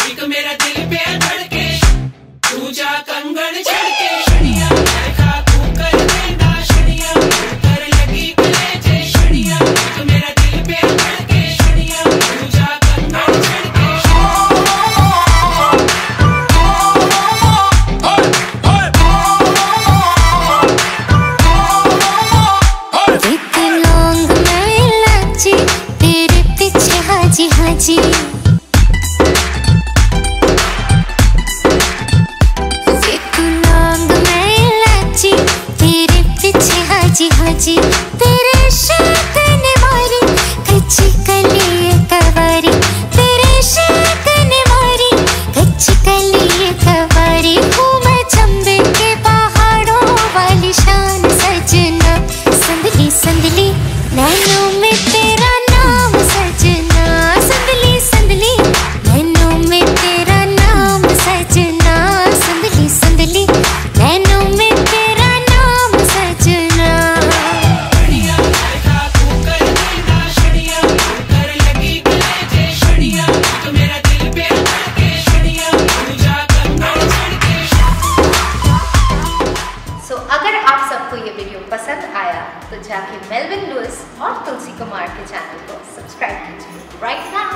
एक मेरा दिल पे धड़के, तू जा कंगन छड़के, शनिया देखा तू कर देना शनिया, कर लगी कलेजे शनिया, एक मेरा दिल पे धड़के शनिया, तू जा कंगन छड़के। एक लौंग मैं इलाची, तेरे पीछे हाजी हाजी। हाजी हाजी तेरे शेक ने मारी कच्ची कली कवारी, तेरे शेक ने मारी कच्ची कली कवारी। हूँ मैं चंबे के पहाड़ों वाली शान सजना, संदली संदली नैनों में तेरा नाम सजना, संदली संदली नैनों में तेरा नाम सजना, संदली संदली नैनों में तेरा नाम सजना। अगर आप सबको ये वीडियो पसंद आया तो जाके मेल्विन लुइस और तुलसी कुमार के चैनल को सब्सक्राइब कीजिए राइट नाउ।